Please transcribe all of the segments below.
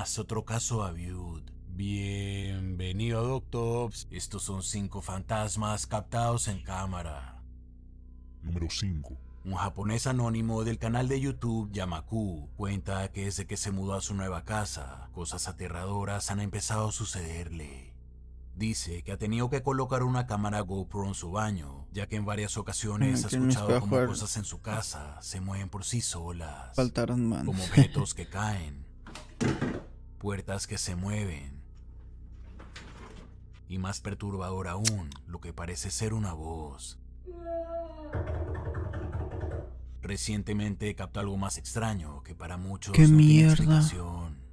más, otro caso Abiud. Bienvenido, Doctops. Estos son 5 fantasmas captados en cámara. Número 5. Un japonés anónimo del canal de YouTube Yamaku cuenta que desde que se mudó a su nueva casa, cosas aterradoras han empezado a sucederle. Dice que ha tenido que colocar una cámara GoPro en su baño, ya que en varias ocasiones ha Aquí en mi escuchado como espejo cosas en su casa se mueven por sí solas, faltaron manos. como objetos que caen, puertas que se mueven, y más perturbador aún, lo que parece ser una voz. Recientemente captó algo más extraño que para muchos ¡Qué no tiene mierda! explicación.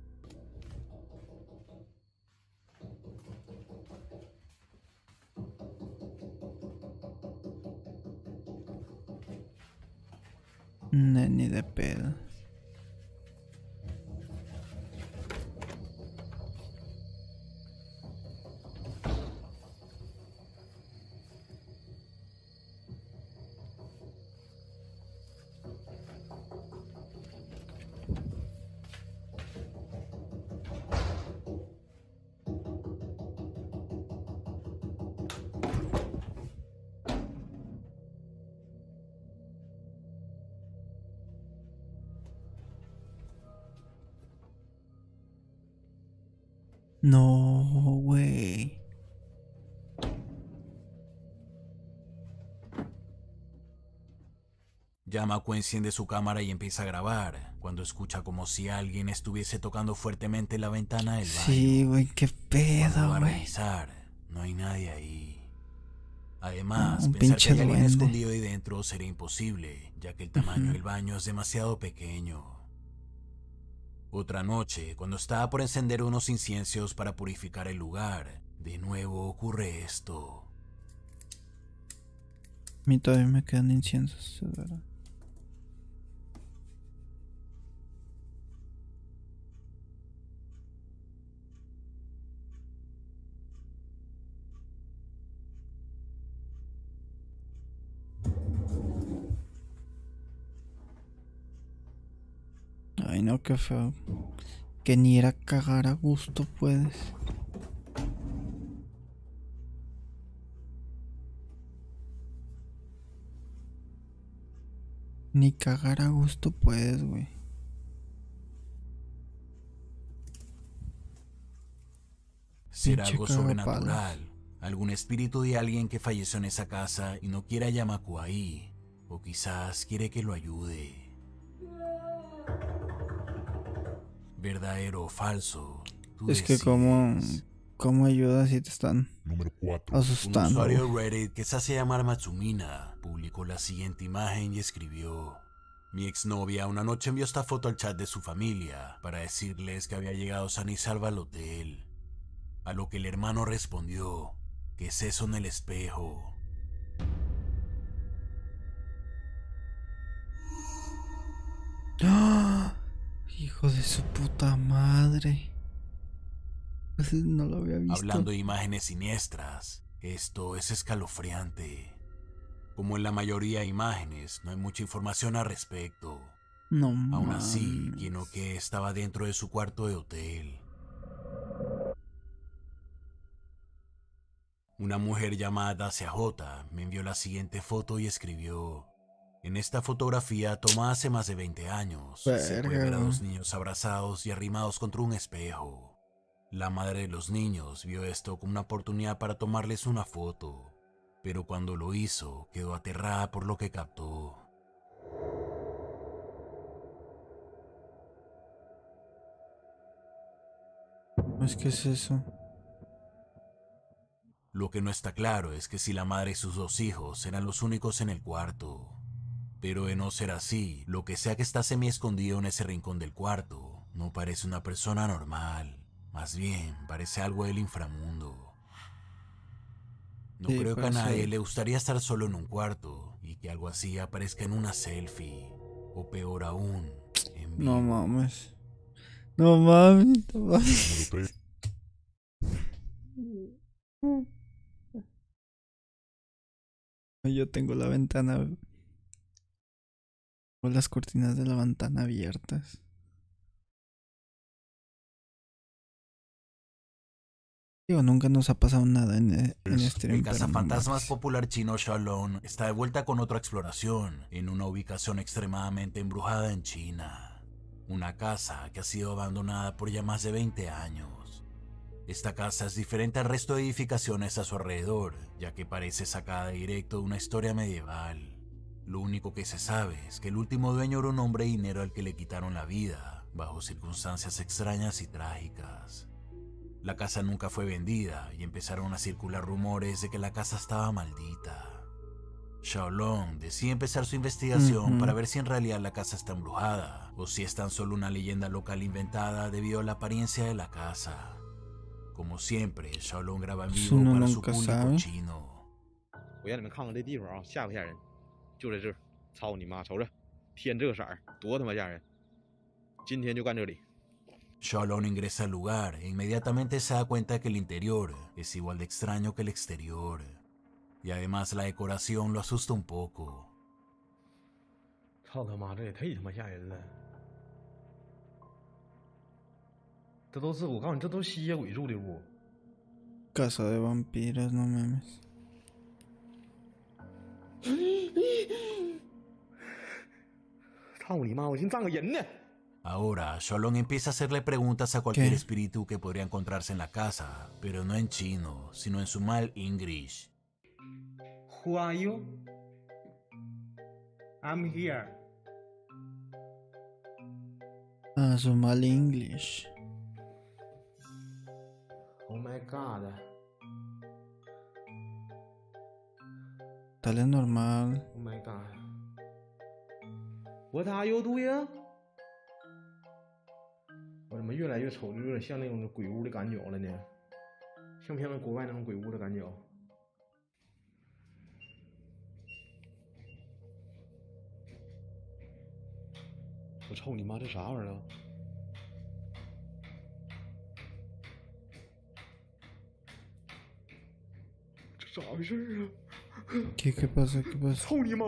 Ni de pedo. No, güey. Yamaku enciende su cámara y empieza a grabar, cuando escucha como si alguien estuviese tocando fuertemente la ventana del baño. Sí, güey, qué Cuando pedo, va a güey. revisar, no hay nadie ahí. Además, Un pensar que pinche hay alguien duende. escondido ahí dentro sería imposible, ya que el tamaño del baño es demasiado pequeño. Otra noche, cuando estaba por encender unos inciensos para purificar el lugar, de nuevo ocurre esto. A mí todavía me quedan inciensos, es verdad. Ay, no, qué feo. Que ni ir a cagar a gusto puedes. Ni cagar a gusto puedes, güey. ¿Será Pinche algo cagapalos. sobrenatural? ¿Algún espíritu de alguien que falleció en esa casa y no quiere a Yamaku ahí? ¿O quizás quiere que lo ayude? ¿Verdadero o falso? Tú Es que decides. cómo ayudas si te están Número 4. Un asustando, usuario güey. de Reddit que se hace llamar Matsumina publicó la siguiente imagen y escribió: mi exnovia una noche envió esta foto al chat de su familia para decirles que había llegado sana y salva al hotel. A lo que el hermano respondió: ¿qué es eso en el espejo? ¡Ah! Hijo de su puta madre. Ese no lo había visto. Hablando de imágenes siniestras, esto es escalofriante. Como en la mayoría de imágenes, no hay mucha información al respecto. No Aún así, mames. quien o que estaba dentro de su cuarto de hotel. Una mujer llamada Dacia J me envió la siguiente foto y escribió: en esta fotografía tomada hace más de 20 años, se puede Verga, ver a güey. 2 niños abrazados y arrimados contra un espejo. La madre de los niños vio esto como una oportunidad para tomarles una foto, pero cuando lo hizo, quedó aterrada por lo que captó. Es que es eso. Lo que no está claro es que si la madre y sus 2 hijos eran los únicos en el cuarto. Pero de no ser así, lo que sea que está semi escondido en ese rincón del cuarto, no parece una persona normal. Más bien, parece algo del inframundo. No Sí, creo que a puede nadie ser. le gustaría estar solo en un cuarto y que algo así aparezca en una selfie. O peor aún, en No vivo. mames. No mames. No Número mames. 3. Yo tengo la ventana o las cortinas de la ventana abiertas. Digo, nunca nos ha pasado nada en stream. El pero no cazafantasmas mames. popular chino Xiaolong está de vuelta con otra exploración en una ubicación extremadamente embrujada en China. Una casa que ha sido abandonada por ya más de 20 años. Esta casa es diferente al resto de edificaciones a su alrededor, ya que parece sacada directo de una historia medieval. Lo único que se sabe es que el último dueño era un hombre dinero al que le quitaron la vida, bajo circunstancias extrañas y trágicas. La casa nunca fue vendida y empezaron a circular rumores de que la casa estaba maldita. Xiaolong decide empezar su investigación para ver si en realidad la casa está embrujada o si es tan solo una leyenda local inventada debido a la apariencia de la casa. Como siempre, Xiaolong graba en vivo Uno para su nunca público sabe. chino. 我让你们看看这地方啊，吓不吓人？就在这儿，操你妈！瞅着，天这个色儿，多他妈吓人！今天就干这里。 Xiaolong ingresa al lugar e inmediatamente se da cuenta que el interior es igual de extraño que el exterior. Y además la decoración lo asusta un poco. 操他妈，这也忒他妈吓人了！这都是我告诉你，这都是吸血鬼住的屋。 Casa de vampiros, no mames. 操你妈！我寻思站个人呢。 Ahora, Xiaolong empieza a hacerle preguntas a cualquier ¿Qué? espíritu que podría encontrarse en la casa, pero no en chino, sino en su mal English. Who are you? I'm here. Ah, su mal English. Oh my god. Dale normal. Oh my god. What are you doing? 我怎么越来越瞅着有点像那种鬼屋的感觉了呢？像不像那国外那种鬼屋的感觉？我操你妈，这啥玩意儿啊？这咋回事啊？ ¿Qué pasa? ¿Qué pasa? 操你妈！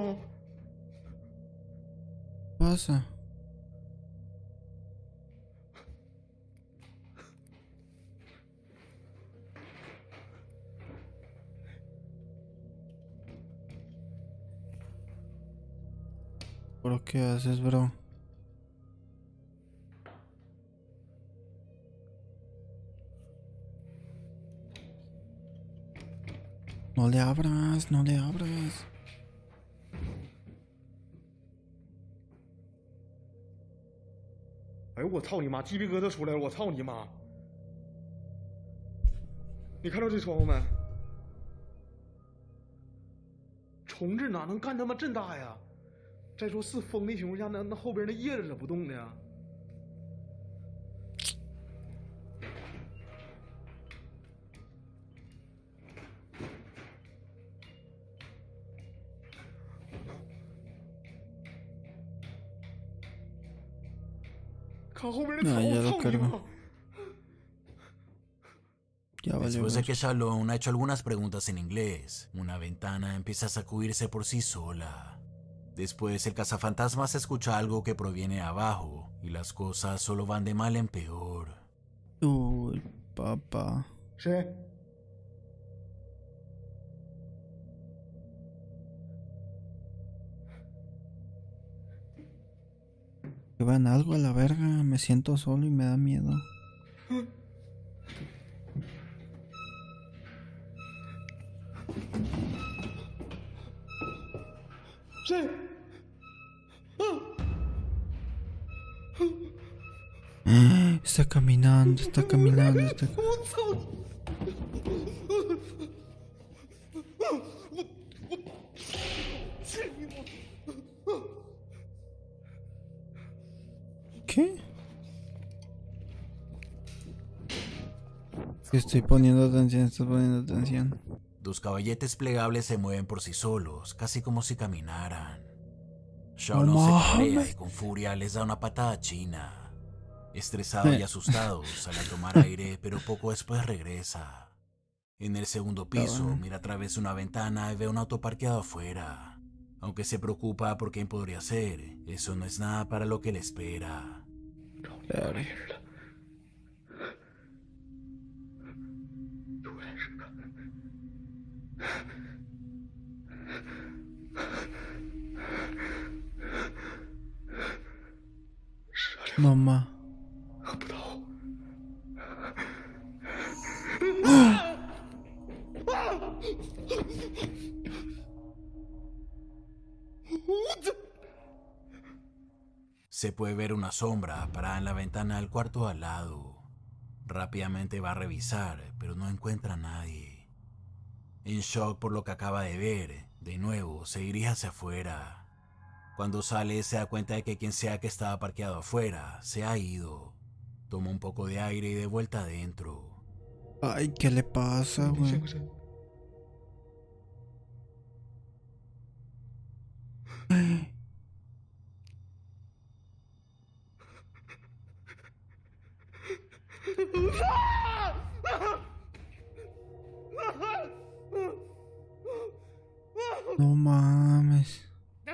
Pasa. ¿Pero qué haces, bro? No le abras, no le abras. ¡哎呦我操你妈！鸡皮疙瘩出来了！我操你妈！你看到这窗户没？虫子哪能干他妈这大呀？再说是风的情况下，那后边那叶子咋不动呢？看后边的草， ya 我 lo 操你 cargo. 妈！ Ya valió. Después de ver. que Xiaolong ha hecho algunas preguntas en inglés, una ventana empieza a sacudirse por sí sola. Después el cazafantasmas escucha algo que proviene de abajo y las cosas solo van de mal en peor. Uy, papá. 谁？ Que vean algo a la verga. Me siento solo y me da miedo. 谁？ Está caminando, está caminando. Está... 我操！去你妈！ ¿Qué? Estoy poniendo atención, estoy poniendo atención. Dos caballetes plegables se mueven por sí solos, casi como si caminaran. Xiaolong se cabrea y con furia les da una patada china. Estresado y asustado, sale a tomar aire, pero poco después regresa. En el segundo piso, mira a través de una ventana y ve un auto parqueado afuera. Aunque se preocupa por quién podría ser, eso no es nada para lo que le espera. No ma. Se puede ver una sombra parada en la ventana del cuarto al lado. Rápidamente va a revisar, pero no encuentra a nadie. En shock por lo que acaba de ver, de nuevo se dirige hacia afuera. Cuando sale se da cuenta de que quien sea que estaba parqueado afuera se ha ido. Toma un poco de aire y de vuelta adentro. Ay, ¿qué le pasa, güey? Ay, no mames.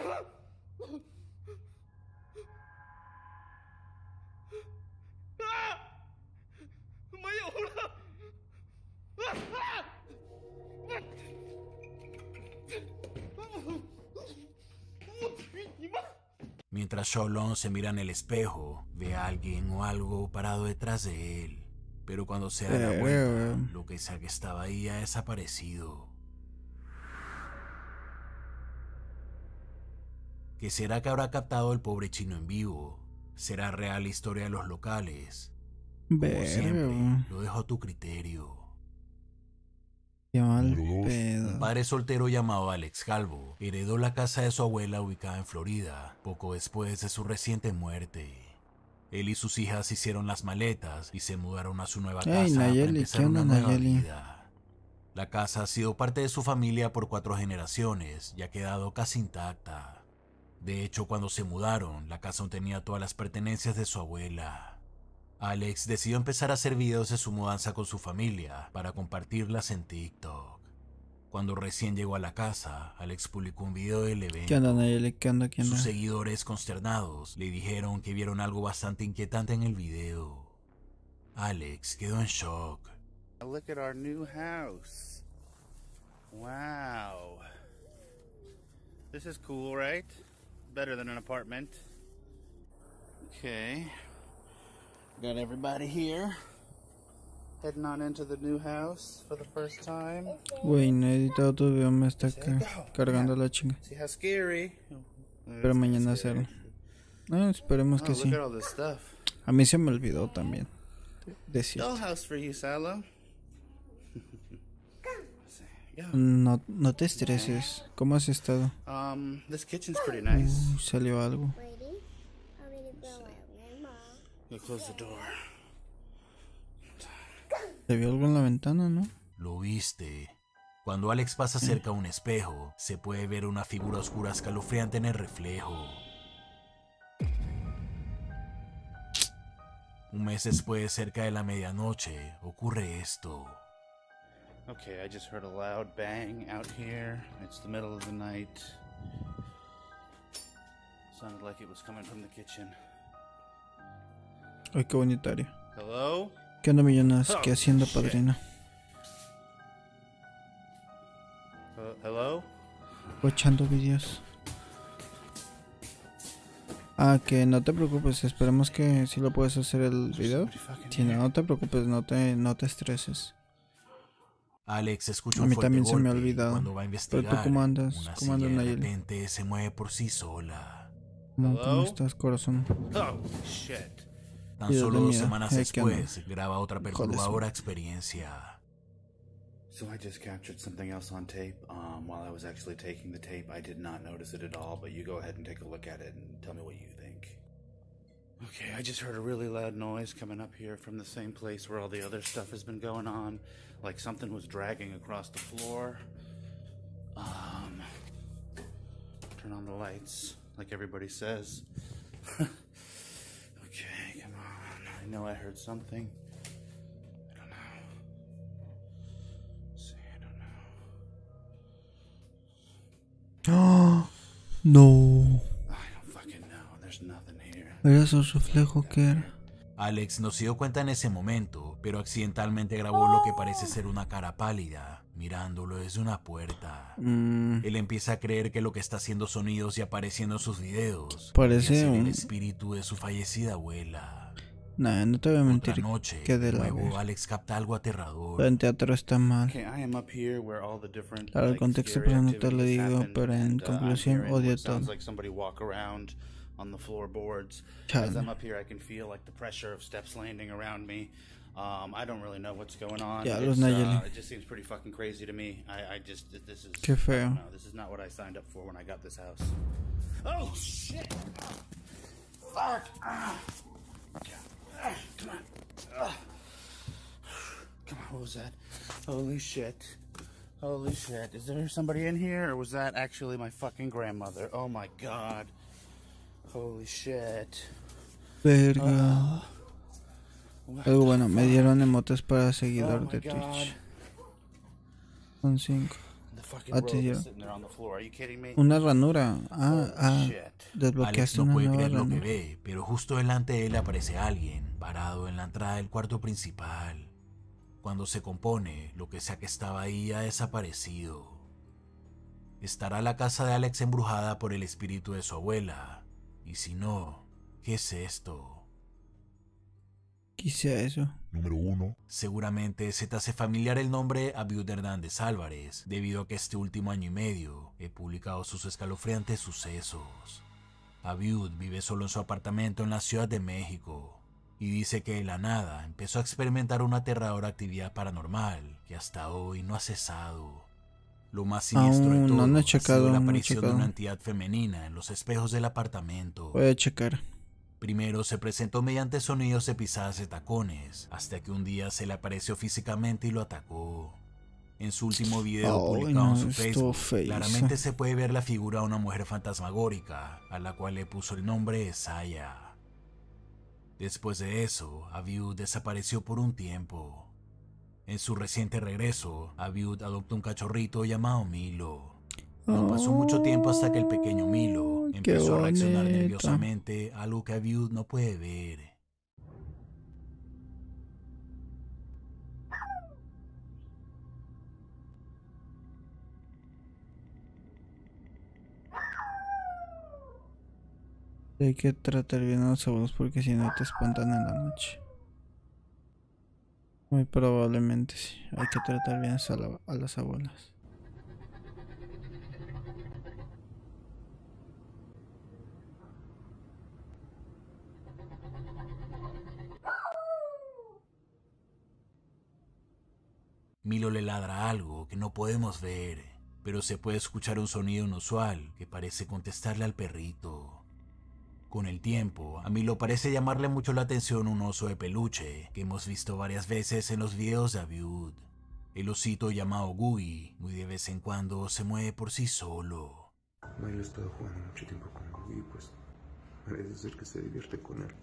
Mientras Sholon se mira en el espejo, ve a alguien o algo parado detrás de él. Pero cuando se da la vuelta, lo que sea que estaba ahí ha desaparecido. ¿Qué será que habrá captado el pobre chino en vivo? ¿Será real la historia de los locales? Como siempre, Verga, lo dejo a tu criterio. qué mal Número dos. pedo. Un padre soltero llamado Alex Calvo heredó la casa de su abuela ubicada en Florida, poco después de su reciente muerte. Él y sus hijas hicieron las maletas y se mudaron a su nueva casa Ey, para Nayeli, empezar ¿qué onda, una nueva Nayeli? vida. La casa ha sido parte de su familia por 4 generaciones y ha quedado casi intacta. De hecho, cuando se mudaron, la casa aún tenía todas las pertenencias de su abuela. Alex decidió empezar a hacer videos de su mudanza con su familia para compartirlas en TikTok. Cuando recién llegó a la casa, Alex publicó un video del evento. ¿Qué onda, Nayeli? ¿Qué onda? ¿Qué onda? Sus seguidores, consternados, le dijeron que vieron algo bastante inquietante en el video. Alex quedó en shock. Look at our new house. Wow. This is cool, right? Better than an apartment. Okay. Got everybody here. Heading on into the new house for the first time. Güey, no he editado tu video, me está cargando la chinga. See how scary? Pero mañana hacerlo. Esperemos que Oh, sí. look at all this stuff. A mí se me olvidó también decir. Dollhouse for you, Salo. No te estreses. ¿Cómo has estado? This kitchen's pretty nice. Salió algo. You close the door. Se vio algo en la ventana, ¿no? Lo viste. Cuando Alex pasa cerca a un espejo, se puede ver una figura oscura escalofriante en el reflejo. Un mes después, cerca de la medianoche, ocurre esto. Okay, I just heard a loud bang out here. It's the middle of the night. Sounded like it was coming from the kitchen. Ay, qué bonita área. Hello? ¿Qué onda, millonas? ¿Qué haciendo, shit. padrino? Hello? O echando vídeos. Ah, que no te preocupes, esperemos que sí lo puedes hacer el video. Si no, no te preocupes, no te estreses. Alex escucha A un mí fuerte también se me ha golpe y olvidado. cuando va a Pero investigar, tú, ¿cómo andas? una ¿Cómo andas, silla de Nayeli? repente se mueve por sí sola. ¿Cómo Hello? estás, corazón? Oh, shit. Tan Dios solo de 2 miedo. semanas ¿Qué onda? después, graba otra Hijo de su- perturbadora experiencia. So I just captured something else on tape. While I was actually taking the tape, I did not notice it at all, but you go ahead and take a look at it and tell me what you think. Okay, I just heard a really loud noise coming up here from the same place where all the other stuff has been going on. Like something was dragging across the floor. Turn on the lights, like everybody says. Okay, come on. I know I heard something. I don't know. See, I don't know. ¡Ah! No. I don't fucking know. There's nothing here. ¿Era su reflejo que era? Alex no se dio cuenta en ese momento, pero accidentalmente grabó lo que parece ser una cara pálida, mirándolo desde una puerta. Él empieza a creer que lo que está haciendo sonidos y apareciendo en sus videos Parece podría ser el un- espíritu de su fallecida abuela. Nah, no te voy a Otra mentir noche, que de de la nuevo, verga. Alex capta algo aterrador. Pero en teatro está mal. Okay, I am up here where all the different Claro, el like, contexto scary pues no te lo activities digo, happened, pero en and, I'm conclusión hearing odio what sounds todo. like somebody walk around on the floorboards. Chale. As I'm up here, I can feel like the pressure of steps landing around me. I don't really know what's going on. Ya, los It's, Nayeli. it just seems pretty fucking crazy to me. This is. Qué feo. No, this is not what I signed up for when I got this house. Oh shit! Fuck! Come on. Come on, what was that? Holy shit. Holy shit. Is there somebody in here, or was that actually my fucking grandmother? Oh my god. Holy shit. Verga. What Algo the bueno, me fuck? dieron emotes para Oh seguidor my de god. Twitch. Son 5. The fucking Ah, robe te is dieron. sitting there on the floor. Are you kidding me? Una ranura. Holy shit. Alex Desbloqueaste no una puede nueva creer lo que ranura. ve, pero justo delante de él aparece alguien, parado en la entrada del cuarto principal. Cuando se compone, lo que sea que estaba ahí ha desaparecido. ¿Estará la casa de Alex embrujada por el espíritu de su abuela? Y si no, ¿qué es esto? Quise eso. Número 1. Seguramente se te hace familiar el nombre Abiud Hernández Álvarez, debido a que este último año y medio he publicado sus escalofriantes sucesos. Abiud vive solo en su apartamento en la Ciudad de México, y dice que de la nada empezó a experimentar una aterradora actividad paranormal que hasta hoy no ha cesado. Lo más siniestro de Aún todo no he ha sido checado, la no he aparición de checado. una entidad femenina en los espejos del apartamento. Voy a checar. Primero se presentó mediante sonidos de pisadas de tacones, hasta que un día se le apareció físicamente y lo atacó. En su último video Ay, publicado no, en su estuvo Facebook, feo claramente eso. se puede ver la figura de una mujer fantasmagórica, a la cual le puso el nombre de Saya. Después de eso, Abiud desapareció por un tiempo. En su reciente regreso, Abiud adoptó un cachorrito llamado Milo. No pasó mucho tiempo hasta que el pequeño Milo Ay, qué empezó a reaccionar bonito. nerviosamente, algo que Abiud no puede ver. Hay que tratar bien a los abuelos porque si no te espantan en la noche. Muy probablemente sí. Hay que tratar bien a las abuelas. Milo le ladra algo que no podemos ver, pero se puede escuchar un sonido inusual que parece contestarle al perrito. Con el tiempo, a Milo parece llamarle mucho la atención un oso de peluche que hemos visto varias veces en los videos de Abiud. El osito llamado Gui, muy de vez en cuando se mueve por sí solo. Milo ha estado jugando mucho tiempo con Gui, pues parece ser que se divierte con él.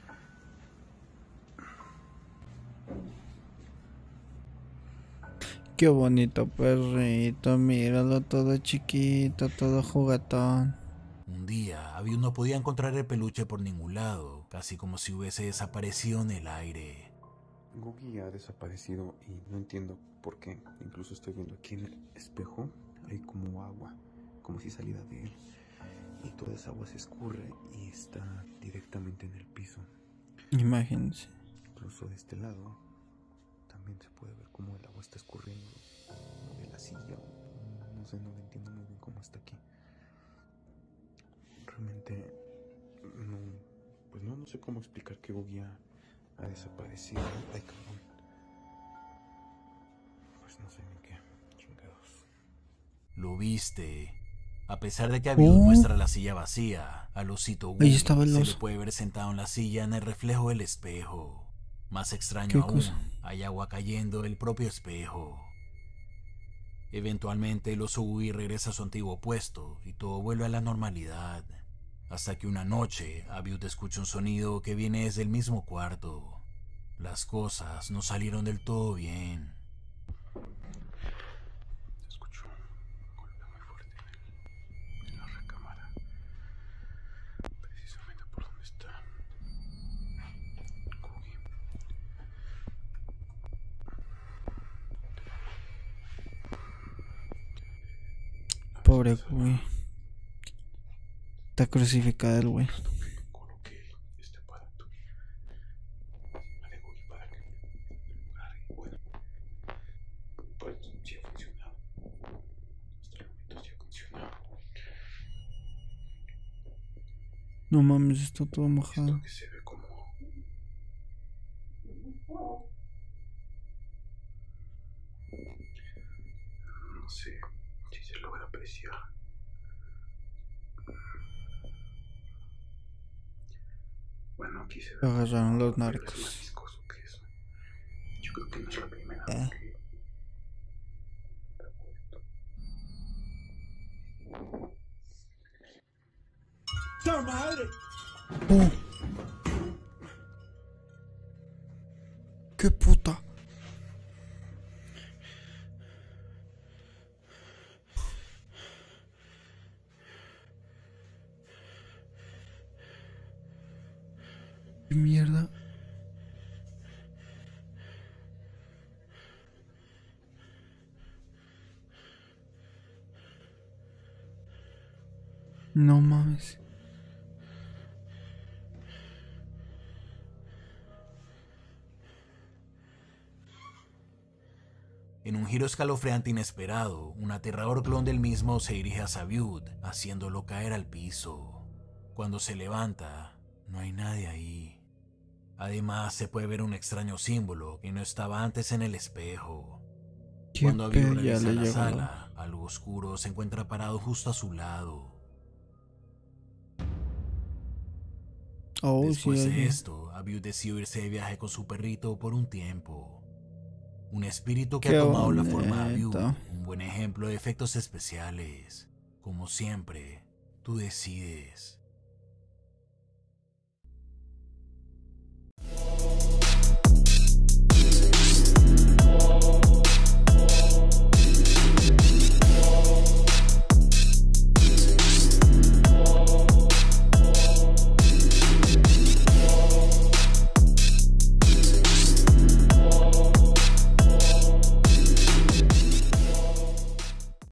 Qué bonito perrito, míralo todo chiquito, todo jugatón. Un día, Abiud no podía encontrar el peluche por ningún lado, casi como si hubiese desaparecido en el aire. Gugi ha desaparecido y no entiendo por qué. Incluso estoy viendo aquí en el espejo, hay como agua, como si saliera de él. Y toda esa agua se escurre y está directamente en el piso. Imagínense. Incluso de este lado también se puede ver cómo el agua está escurriendo de la silla. No sé, no lo entiendo muy bien cómo está aquí. Realmente no sé cómo explicar que Gugi ha desaparecido. Ay, cabrón. Pues no sé ni qué chingados. ¿Lo viste? A pesar de que Abiud muestra la silla vacía, al osito Gui Ahí estaba el se le oso. puede ver sentado en la silla en el reflejo del espejo. Más extraño ¿Qué aún, cosa? hay agua cayendo del propio espejo. Eventualmente el oso Gui regresa a su antiguo puesto y todo vuelve a la normalidad. Hasta que una noche, Abiud escucha un sonido que viene desde el mismo cuarto. Las cosas no salieron del todo bien. Se escuchó un golpe muy fuerte en la recámara. Precisamente por donde está Gugi. Pobre güey. Está crucificado el güey. Coloqué este aparato. Alego para que lugar y bueno, pues sí ha funcionado. Hasta el momento sí ha funcionado. No mames, está todo mojado. Esto que se ve como no sé si se logra apreciar. Bueno, aquí se ve. Lo agarraron los pero narcos. es más viscoso que eso. Yo creo que no es la primera Eh. vez que ¡Oh! ¡Qué puta! ¿Qué mierda? No mames. En un giro escalofriante inesperado, un aterrador clon del mismo se dirige a Sabiud, haciéndolo caer al piso. Cuando se levanta, no hay nadie ahí. Además, se puede ver un extraño símbolo que no estaba antes en el espejo. ¿Qué Cuando Abiud pedo? Ya regresa a le la llegó. sala, algo oscuro se encuentra parado justo a su lado. Oh, Después sí, de ahí. esto, Abiud decidió irse de viaje con su perrito por un tiempo. Un espíritu que Qué ha tomado la forma de Abiud, bonito. un buen ejemplo de efectos especiales. Como siempre, tú decides.